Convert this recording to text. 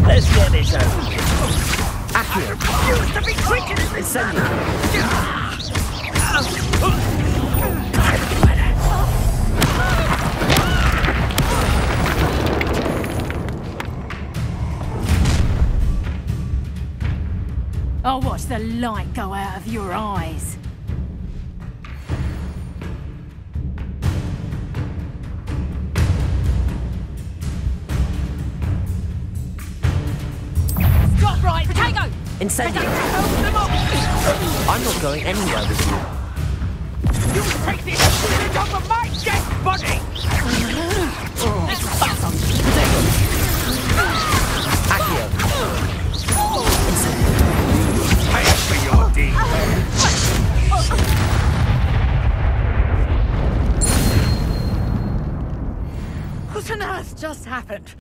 Let's get this over with. Accio. Used to be quicker than this. I'll watch the light go out of your eyes. Stop right, potato! Incendio. Help them up! I'm not going anywhere with you. You take this shit off of my dead body! Accio. Pay for your deed! What on earth just happened?